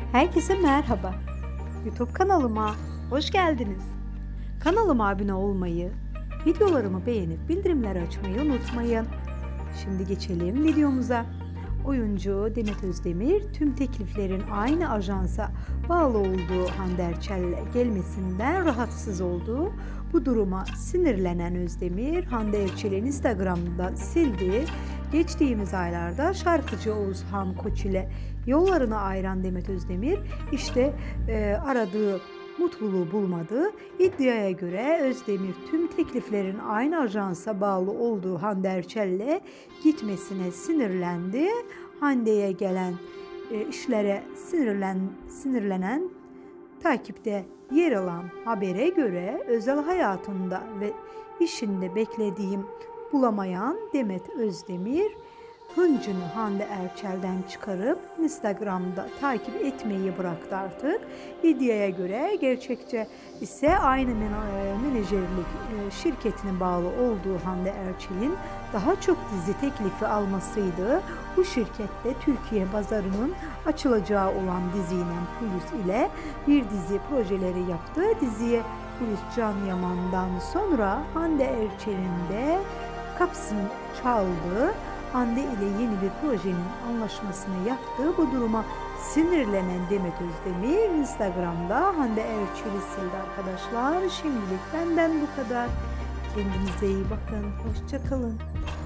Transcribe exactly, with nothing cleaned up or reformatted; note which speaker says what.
Speaker 1: Herkese merhaba. YouTube kanalıma hoş geldiniz. Kanalıma abone olmayı, videolarımı beğenip bildirimleri açmayı unutmayın. Şimdi geçelim videomuza. Oyuncu Demet Özdemir tüm tekliflerin aynı ajansa bağlı olduğu Hande Erçel'le gelmesinden rahatsız oldu. Bu duruma sinirlenen Özdemir, Hande Erçel'in Instagram'da sildi. Geçtiğimiz aylarda şarkıcı Oğuzhan Koç ile yollarını ayıran Demet Özdemir işte e, aradığı mutluluğu bulmadı. İddiaya göre Özdemir tüm tekliflerin aynı ajansa bağlı olduğu Hande Erçel'le gitmesine sinirlendi. Hande'ye gelen e, işlere sinirlen, sinirlenen takipte yer alan habere göre özel hayatında ve işinde beklediğim bulamayan Demet Özdemir hıncını Hande Erçel'den çıkarıp Instagram'da takip etmeyi bıraktı artık. İddiaya göre gerçekçe ise aynı menajerlik şirketine bağlı olduğu Hande Erçel'in daha çok dizi teklifi almasıydı. Bu şirkette Türkiye pazarının açılacağı olan diziyle Hulusi ile bir dizi projeleri yaptı. Diziye Hulusi Can Yaman'dan sonra Hande Erçel'in de kapısını çaldı. Hande ile yeni bir projenin anlaşmasını yaptı. Bu duruma sinirlenen Demet Özdemir Instagram'da Hande Erçel'i sildi arkadaşlar. Şimdilik benden bu kadar. Kendinize iyi bakın. Hoşça kalın.